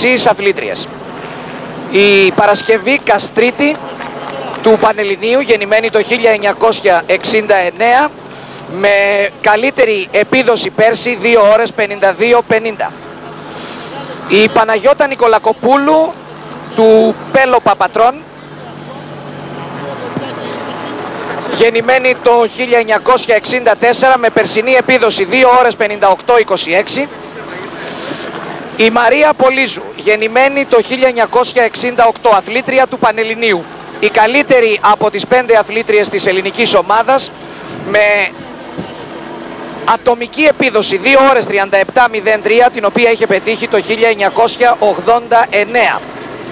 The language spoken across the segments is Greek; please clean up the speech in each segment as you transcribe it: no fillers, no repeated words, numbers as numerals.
μισής αθλήτριες. Η Παρασκευή Καστρίτη του Πανελληνίου, γεννημένη το 1969, με καλύτερη επίδοση πέρσι 2 ώρες 52-50. Η Παναγιώτα Νικολακοπούλου του Πέλο Παπατρών, γεννημένη το 1964, με περσινή επίδοση 2 ώρες 58-26. Η Μαρία Πολύζου, γεννημένη το 1968, αθλήτρια του Πανελληνίου, η καλύτερη από τις 5 αθλήτριες της ελληνικής ομάδας, με ατομική επίδοση 2 ώρες 37-03, την οποία είχε πετύχει το 1989.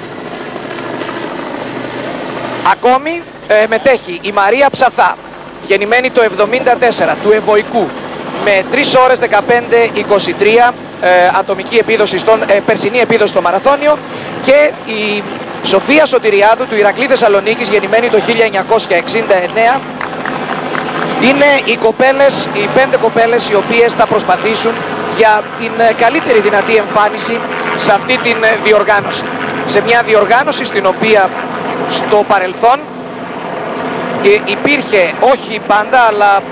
Ακόμη μετέχει η Μαρία Ψαθά, γεννημένη το 1974, του Ευωικού, με 3 ώρες 15-23 ατομική επίδοση περσινή επίδοση στο μαραθώνιο, και η Σοφία Σωτηριάδου του Ηρακλή Θεσσαλονίκης, γεννημένη το 1969. Είναι οι 5 κοπέλες οι οποίες θα προσπαθήσουν για την καλύτερη δυνατή εμφάνιση σε αυτή την διοργάνωση. Σε μια διοργάνωση στην οποία στο παρελθόν υπήρχε, όχι πάντα, αλλά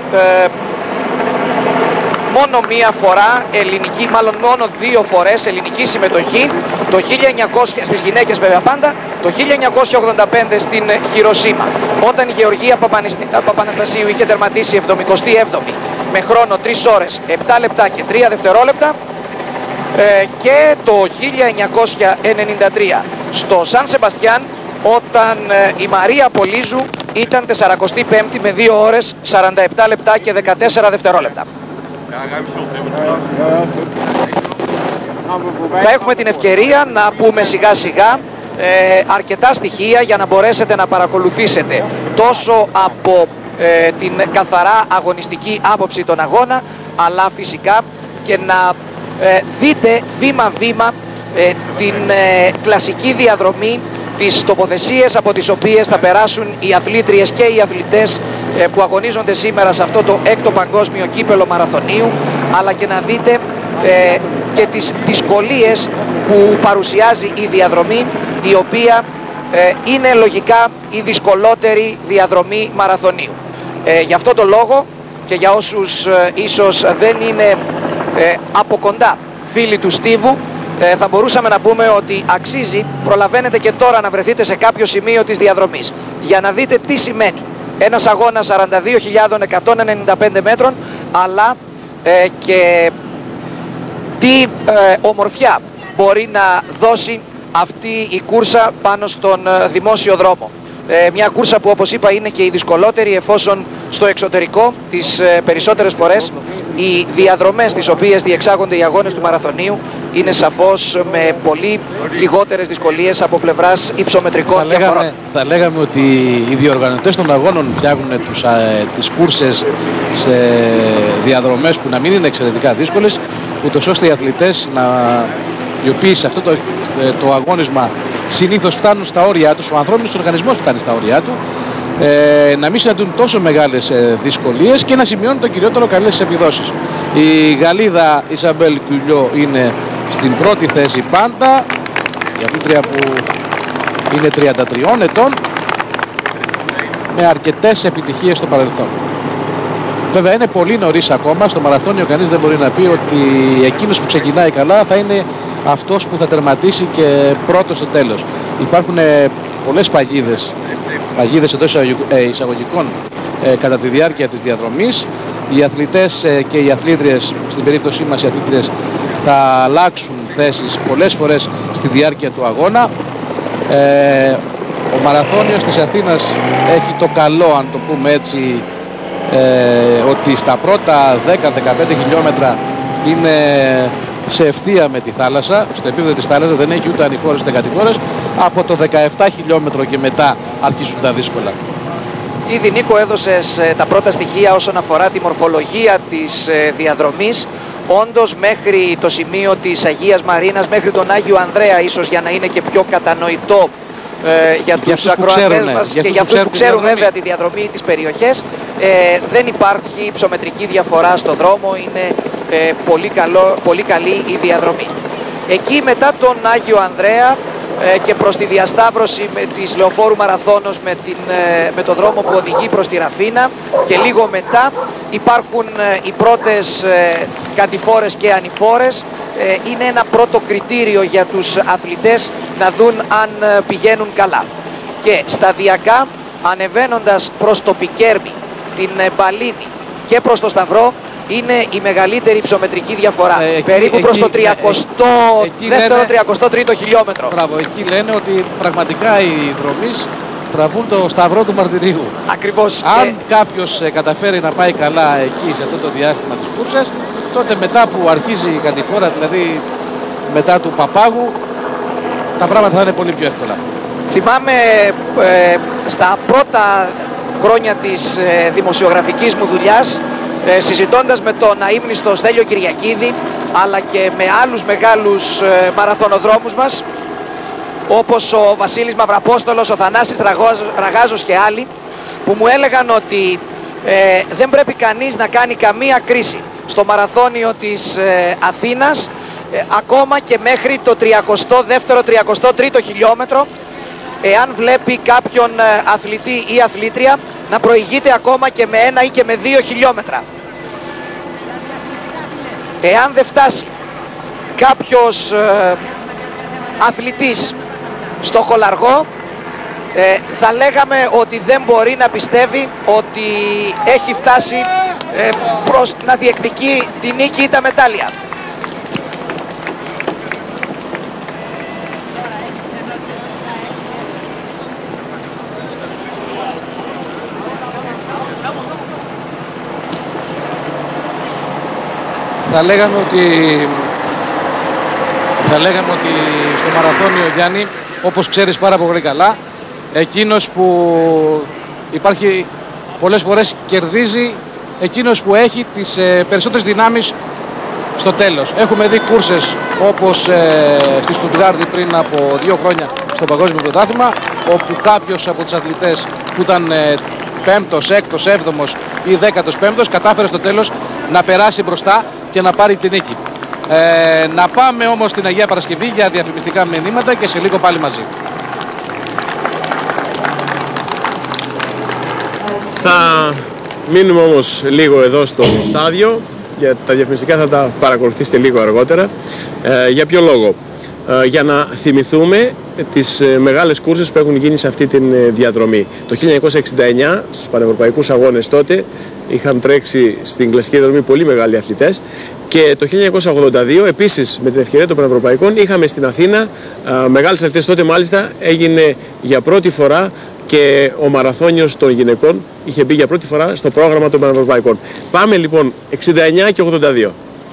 μόνο μία φορά ελληνική, μάλλον μόνο 2 φορές ελληνική συμμετοχή, το 1900, στις γυναίκες βέβαια πάντα, το 1985 στην Χειροσίμα, όταν η Γεωργία Παπαναστασίου είχε τερματίσει 77η με χρόνο 3 ώρες 7 λεπτά και 3 δευτερόλεπτα, και το 1993 στο Σαν Σεμπαστιάν, όταν η Μαρία Πολύζου ήταν 45η με 2 ώρες 47 λεπτά και 14 δευτερόλεπτα. Θα έχουμε την ευκαιρία να πούμε σιγά σιγά αρκετά στοιχεία για να μπορέσετε να παρακολουθήσετε τόσο από την καθαρά αγωνιστική άποψη των αγώνα, αλλά φυσικά και να δείτε βήμα-βήμα την κλασική διαδρομή, τις τοποθεσίες από τις οποίες θα περάσουν οι αθλήτριες και οι αθλητές που αγωνίζονται σήμερα σε αυτό το 6ο παγκόσμιο κύπελο μαραθωνίου, αλλά και να δείτε και τις δυσκολίες που παρουσιάζει η διαδρομή, η οποία είναι λογικά η δυσκολότερη διαδρομή μαραθωνίου. Γι' αυτό το λόγο και για όσους ίσως δεν είναι από κοντά φίλοι του στίβου, θα μπορούσαμε να πούμε ότι αξίζει, προλαβαίνετε και τώρα να βρεθείτε σε κάποιο σημείο της διαδρομής για να δείτε τι σημαίνει ένας αγώνας 42.195 μέτρων, αλλά και τι ομορφιά μπορεί να δώσει αυτή η κούρσα πάνω στον δημόσιο δρόμο. Μια κούρσα που, όπως είπα, είναι και η δυσκολότερη, εφόσον στο εξωτερικό τις περισσότερες φορές οι διαδρομές τις οποίες διεξάγονται οι αγώνες του μαραθωνίου είναι σαφώς με πολύ λιγότερες δυσκολίες από πλευράς υψομετρικών διαφορών. Θα λέγαμε ότι οι διοργανωτές των αγώνων φτιάχνουν τις κούρσες σε διαδρομές που να μην είναι εξαιρετικά δύσκολες, ούτως ώστε οι αθλητές, οι οποίοι σε αυτό το αγώνισμα συνήθως φτάνουν στα όρια τους, ο ανθρώπινος οργανισμός φτάνει στα όρια του, να μην συναντούν τόσο μεγάλες δυσκολίες και να σημειώνουν το κυριότερο καλές επιδόσεις. Η Γαλλίδα Ισαμπέλ Κουλιό είναι στην πρώτη θέση πάντα, η αθλήτρια που είναι 33 ετών, με αρκετές επιτυχίες στο παρελθόν. Βέβαια είναι πολύ νωρίς ακόμα, στο μαραθώνιο κανείς δεν μπορεί να πει ότι εκείνος που ξεκινάει καλά θα είναι αυτός που θα τερματίσει και πρώτος στο τέλος. Υπάρχουν πολλές παγίδες εντός εισαγωγικών κατά τη διάρκεια της διαδρομής. Οι αθλητές και οι αθλήτριες, στην περίπτωσή μας οι αθλήτριες, θα αλλάξουν θέσεις πολλές φορές στη διάρκεια του αγώνα. Ο μαραθώνιος της Αθήνας έχει το καλό, αν το πούμε έτσι, ότι στα πρώτα 10-15 χιλιόμετρα είναι σε ευθεία με τη θάλασσα, στο επίπεδο της θάλασσας, δεν έχει ούτε ανηφόρες ούτε κατηφόρες. Από το 17 χιλιόμετρο και μετά αρχίζουν τα δύσκολα. Ήδη, Νίκο, έδωσες τα πρώτα στοιχεία όσον αφορά τη μορφολογία της διαδρομής. Όντως μέχρι το σημείο της Αγίας Μαρίνας, μέχρι τον Άγιο Ανδρέα, ίσως για να είναι και πιο κατανοητό για τους ακροατές μας και για αυτούς που ξέρουν βέβαια τη διαδρομή της περιοχές, δεν υπάρχει υψομετρική διαφορά στο δρόμο, είναι πολύ καλή η διαδρομή. Εκεί μετά τον Άγιο Ανδρέα και προς τη διασταύρωση της Λεωφόρου Μαραθώνος με το δρόμο που οδηγεί προς τη Ραφίνα, και λίγο μετά υπάρχουν οι πρώτες κατηφόρες και ανηφόρες. Είναι ένα πρώτο κριτήριο για τους αθλητές να δουν αν πηγαίνουν καλά. Και σταδιακά, ανεβαίνοντας προς το Πικέρμι, την Μπαλίνη και προς το Σταυρό, είναι η μεγαλύτερη υψομετρική διαφορά. Περίπου προς το 32ο-33ο χιλιόμετρο. Μπράβο, εκεί λένε ότι πραγματικά οι δρομείς τραβούν το Σταυρό του Μαρτυρίου. Ακριβώς. Αν κάποιος καταφέρει να πάει καλά εκεί σε αυτό το διάστημα της κούρσας, τότε μετά που αρχίζει η κατηφόρα, δηλαδή μετά του Παπάγου, τα πράγματα θα είναι πολύ πιο εύκολα. Θυμάμαι στα πρώτα χρόνια της δημοσιογραφικής μου δουλειάς, συζητώντας με τον αείμνηστο Στέλιο Κυριακίδη, αλλά και με άλλους μεγάλους μαραθωνοδρόμους μας, όπως ο Βασίλης Μαυραπόστολος, ο Θανάσης Ραγάζος και άλλοι, που μου έλεγαν ότι δεν πρέπει κανείς να κάνει καμία κρίση στο μαραθώνιο της Αθήνας, ακόμα και μέχρι το 32ο-33ο χιλιόμετρο, εάν βλέπει κάποιον αθλητή ή αθλήτρια να προηγείται ακόμα και με 1 ή και με 2 χιλιόμετρα. Εάν δεν φτάσει κάποιος αθλητής στο χολαργό, θα λέγαμε ότι δεν μπορεί να πιστεύει ότι έχει φτάσει προς να διεκδικεί τη νίκη ή τα μετάλλια. Θα λέγαμε ότι στο μαραθώνιο, Γιάννη, όπως ξέρεις πάρα πολύ καλά, εκείνος που υπάρχει πολλές φορές κερδίζει εκείνος που έχει τις περισσότερες δυνάμεις στο τέλος. Έχουμε δει κούρσες όπως στη Στουτγκάρδη πριν από 2 χρόνια στο Παγκόσμιο Πρωτάθλημα, όπου κάποιος από τους αθλητές που ήταν 5ος, 6ος, 7ος ή 15ος κατάφερε στο τέλος να περάσει μπροστά και να πάρει τη νίκη. Να πάμε όμως στην Αγία Παρασκευή για διαφημιστικά μηνύματα και σε λίγο πάλι μαζί. Θα μείνουμε όμως λίγο εδώ στο στάδιο, για τα διαφημιστικά θα τα παρακολουθήσετε λίγο αργότερα. Για ποιο λόγο? Για να θυμηθούμε τις μεγάλες κούρσες που έχουν γίνει σε αυτή τη διαδρομή. Το 1969 στους Πανευρωπαϊκούς Αγώνες τότε είχαν τρέξει στην κλασική διαδρομή πολύ μεγάλοι αθλητές, και το 1982 επίσης με την ευκαιρία των Πανευρωπαϊκών είχαμε στην Αθήνα μεγάλες αθλητές. Τότε μάλιστα έγινε για πρώτη φορά και ο μαραθώνιος των γυναικών είχε μπει για πρώτη φορά στο πρόγραμμα των Πανευρωπαϊκών. Πάμε λοιπόν 69 και 82.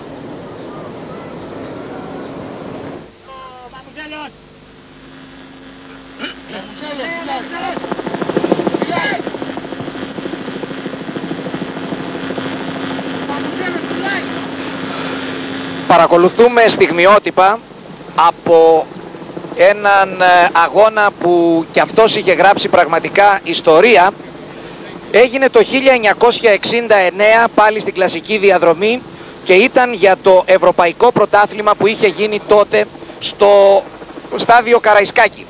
Παρακολουθούμε στιγμιότυπα από έναν αγώνα που κι αυτός είχε γράψει πραγματικά ιστορία. Έγινε το 1969 πάλι στην κλασική διαδρομή και ήταν για το Ευρωπαϊκό Πρωτάθλημα που είχε γίνει τότε στο στάδιο Καραϊσκάκη.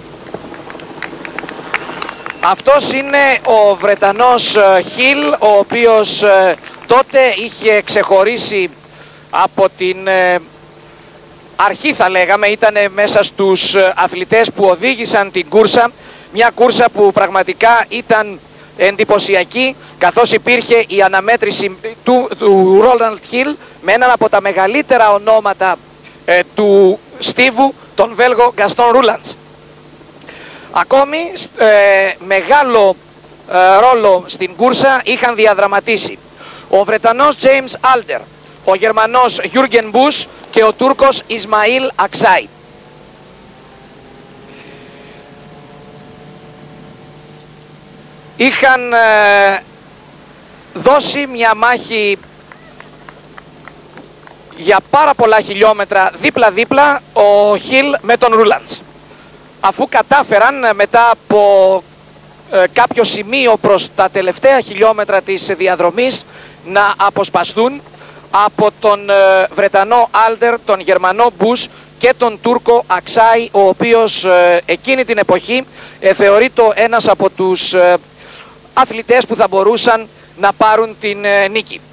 Αυτός είναι ο Βρετανός Χιλ, ο οποίος τότε είχε ξεχωρίσει από την αρχή, θα λέγαμε, ήταν μέσα στους αθλητές που οδήγησαν την κούρσα. Μια κούρσα που πραγματικά ήταν εντυπωσιακή, καθώς υπήρχε η αναμέτρηση του Ρόλαντ Χιλ με έναν από τα μεγαλύτερα ονόματα του στίβου, τον Βέλγο Γκαστόν Ρούλαντς. Ακόμη μεγάλο ρόλο στην κούρσα είχαν διαδραματίσει ο Βρετανός James Alder, ο Γερμανός Jürgen Busch και ο Τούρκος Ισμαήλ Αξάι. Είχαν δώσει μια μάχη για πάρα πολλά χιλιόμετρα δίπλα-δίπλα ο Χιλ με τον Ρούλαντς. Αφού κατάφεραν μετά από κάποιο σημείο προς τα τελευταία χιλιόμετρα της διαδρομής να αποσπαστούν από τον Βρετανό Άλτερ, τον Γερμανό Μπούς και τον Τούρκο Αξάι, ο οποίος εκείνη την εποχή θεωρείται ένας από τους αθλητές που θα μπορούσαν να πάρουν την νίκη.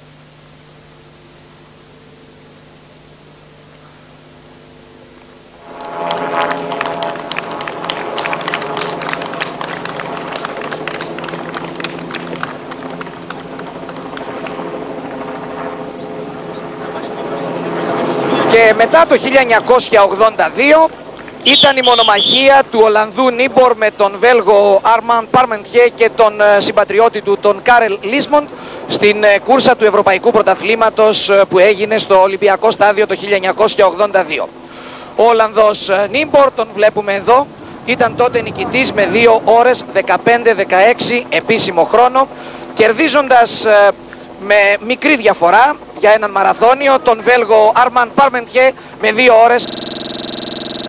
Και μετά το 1982 ήταν η μονομαχία του Ολλανδού Νίμπορ με τον Βέλγο Αρμάν Πάρμεντιέ και τον συμπατριώτη του τον Κάρελ Λίσμοντ στην κούρσα του Ευρωπαϊκού Πρωταθλήματος που έγινε στο Ολυμπιακό Στάδιο το 1982. Ο Ολλανδός Νίμπορ, τον βλέπουμε εδώ, ήταν τότε νικητής με 2 ώρες 15-16 επίσημο χρόνο, κερδίζοντας με μικρή διαφορά για έναν μαραθώνιο τον Βέλγο Αρμάν Πάρμεντιέ με 2 ώρες